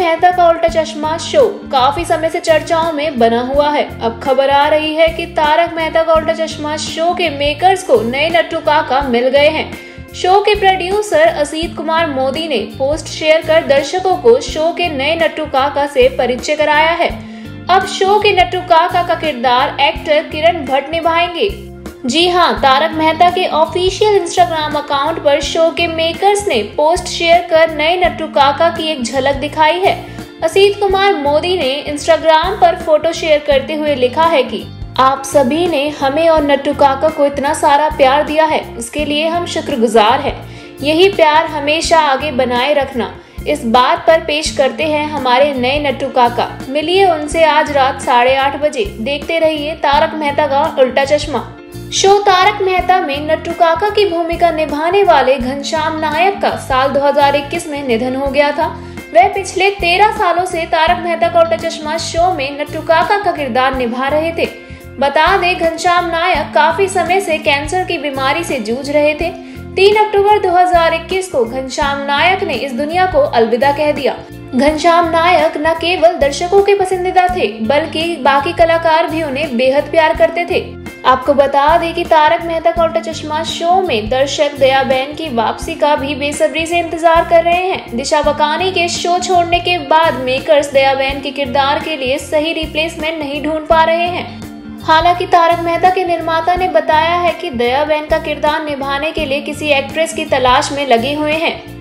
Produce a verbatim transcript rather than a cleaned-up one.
मेहता का उल्टा चश्मा शो काफी समय से चर्चाओं में बना हुआ है। अब खबर आ रही है कि तारक मेहता का उल्टा चश्मा शो के मेकर्स को नए नट्टू काका मिल गए हैं। शो के प्रोड्यूसर असीत कुमार मोदी ने पोस्ट शेयर कर दर्शकों को शो के नए नट्टू काका से परिचय कराया है। अब शो के नट्टू काका का किरदार एक्टर किरण भट्ट निभाएंगे। जी हां, तारक मेहता के ऑफिशियल इंस्टाग्राम अकाउंट पर शो के मेकर्स ने पोस्ट शेयर कर नए नट्टू काका की एक झलक दिखाई है। असीत कुमार मोदी ने इंस्टाग्राम पर फोटो शेयर करते हुए लिखा है कि आप सभी ने हमें और नट्टू काका को इतना सारा प्यार दिया है, उसके लिए हम शुक्रगुजार हैं। यही प्यार हमेशा आगे बनाए रखना। इस बात पर पेश करते हैं हमारे नए नट्टू काका। मिलिए उनसे आज रात साढ़े आठ बजे। देखते रहिए तारक मेहता का उल्टा चश्मा। शो तारक मेहता में नट्टू काका की भूमिका निभाने वाले घनश्याम नायक का साल दो हज़ार इक्कीस में निधन हो गया था। वह पिछले तेरह सालों से तारक मेहता का उल्टा चश्मा शो में नट्टू काका का किरदार निभा रहे थे। बता दें, घनश्याम नायक काफी समय से कैंसर की बीमारी से जूझ रहे थे। तीन अक्टूबर दो हज़ार इक्कीस को घनश्याम नायक ने इस दुनिया को अलविदा कह दिया। घनश्याम नायक न केवल दर्शकों के पसंदीदा थे, बल्कि बाकी कलाकार भी उन्हें बेहद प्यार करते थे। आपको बता दें कि तारक मेहता का उल्टा चश्मा शो में दर्शक दयाबेन की वापसी का भी बेसब्री से इंतजार कर रहे हैं। दिशा वकानी के शो छोड़ने के बाद मेकर्स दयाबेन के किरदार के लिए सही रिप्लेसमेंट नहीं ढूंढ पा रहे हैं। हालांकि तारक मेहता के निर्माता ने बताया है कि दयाबेन का किरदार निभाने के लिए किसी एक्ट्रेस की तलाश में लगे हुए हैं।